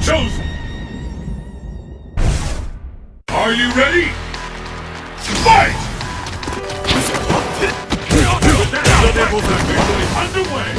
chosen! Are you ready? Fight! Underway!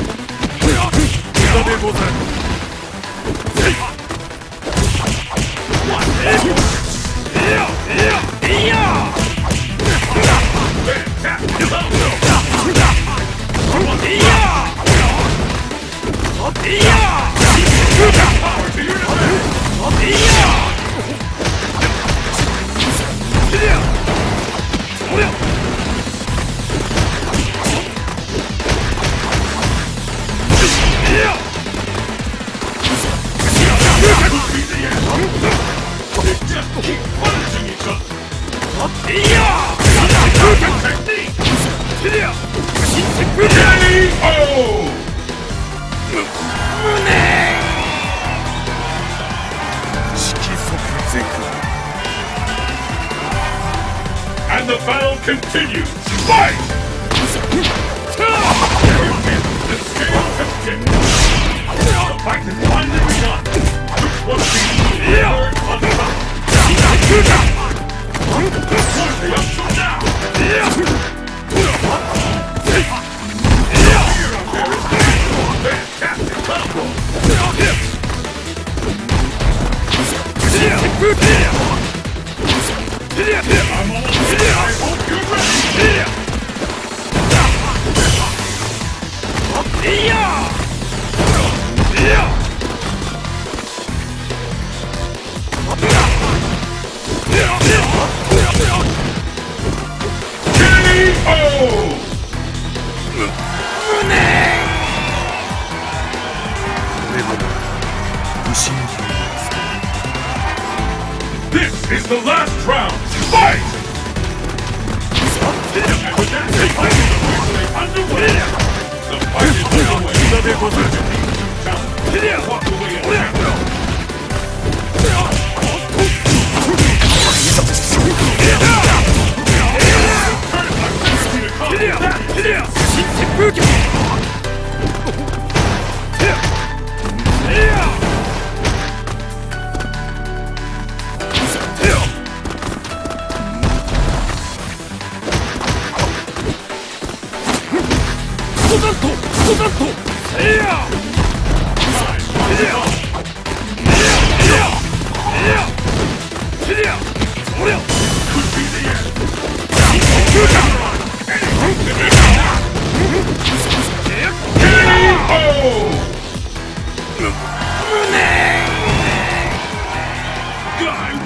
And the battle continues! Fight! The scales have tipped! The fight has finally begun! Which will be the third on the top? What's the up to now? Fantastic combo! I'm almost there. I hope you're ready. This is the last round! Fight! And with that, the fight is officially underway! The fight is underway! Walk away and God,